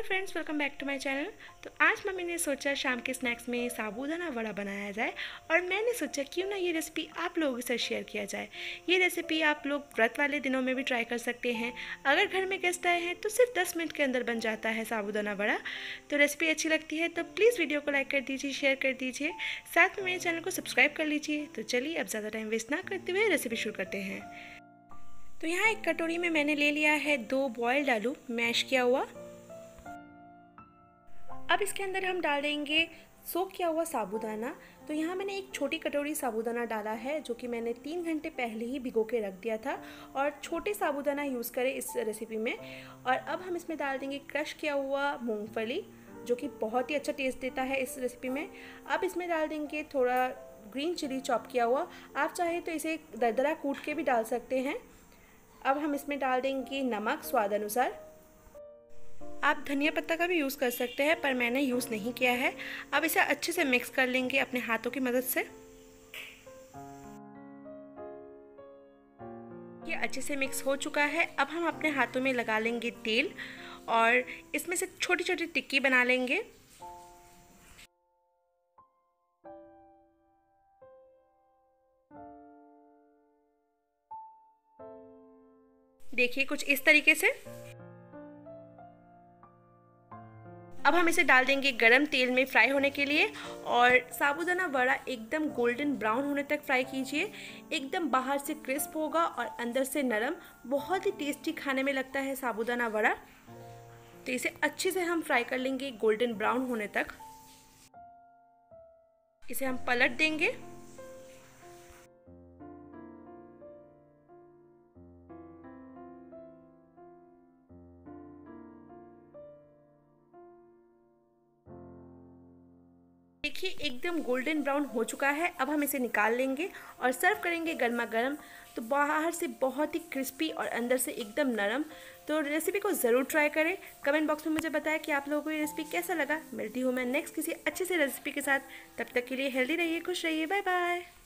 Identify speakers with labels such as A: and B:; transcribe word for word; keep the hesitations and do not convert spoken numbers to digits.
A: Hello friends, welcome back to my channel. तो आज mummy ने सोचा शाम के स्नैक्स में साबूदाना वड़ा बनाया जाए और मैंने सोचा क्यों ना ये रेसिपी आप लोगों के साथ शेयर किया जाए। ये रेसिपी आप लोग व्रत वाले दिनों में भी ट्राई कर सकते हैं। अगर घर में गेस्ट आए हैं तो सिर्फ दस मिनट के अंदर बन जाता है साबूदाना वड़ा। तो रेसिपी अच्छी लगती है तो प्लीज़ वीडियो को लाइक कर दीजिए, शेयर कर दीजिए, साथ में मेरे चैनल को सब्सक्राइब कर लीजिए। तो चलिए अब ज़्यादा टाइम वेस्ट ना करते हुए रेसिपी शुरू करते हैं। तो यहाँ एक कटोरी में मैंने ले लिया है दो बॉयल्ड आलू मैश किया हुआ। अब इसके अंदर हम डाल देंगे सोक किया हुआ साबूदाना। तो यहाँ मैंने एक छोटी कटोरी साबूदाना डाला है जो कि मैंने तीन घंटे पहले ही भिगो के रख दिया था, और छोटे साबूदाना यूज़ करें इस रेसिपी में। और अब हम इसमें डाल देंगे क्रश किया हुआ मूंगफली जो कि बहुत ही अच्छा टेस्ट देता है इस रेसिपी में। अब इसमें डाल देंगे थोड़ा ग्रीन चिली चॉप किया हुआ, आप चाहे तो इसे दरदरा कूट के भी डाल सकते हैं। अब हम इसमें डाल देंगे नमक स्वाद अनुसार। आप धनिया पत्ता का भी यूज़ कर सकते हैं पर मैंने यूज़ नहीं किया है। अब इसे अच्छे से मिक्स कर लेंगे अपने हाथों की मदद से। ये अच्छे से मिक्स हो चुका है। अब हम अपने हाथों में लगा लेंगे तेल और इसमें से छोटी छोटी टिक्की बना लेंगे। देखिए कुछ इस तरीके से। अब हम इसे डाल देंगे गरम तेल में फ्राई होने के लिए, और साबूदाना वड़ा एकदम गोल्डन ब्राउन होने तक फ्राई कीजिए। एकदम बाहर से क्रिस्प होगा और अंदर से नरम, बहुत ही टेस्टी खाने में लगता है साबूदाना वड़ा। तो इसे अच्छे से हम फ्राई कर लेंगे गोल्डन ब्राउन होने तक। इसे हम पलट देंगे। देखिए एकदम गोल्डन ब्राउन हो चुका है। अब हम इसे निकाल लेंगे और सर्व करेंगे गर्मा गर्म। तो बाहर से बहुत ही क्रिस्पी और अंदर से एकदम नरम। तो रेसिपी को ज़रूर ट्राई करें। कमेंट बॉक्स में मुझे बताएं कि आप लोगों को ये रेसिपी कैसा लगा। मिलती हूँ मैं नेक्स्ट किसी अच्छे से रेसिपी के साथ। तब तक के लिए हेल्दी रहिए, खुश रहिए, बाय बाय।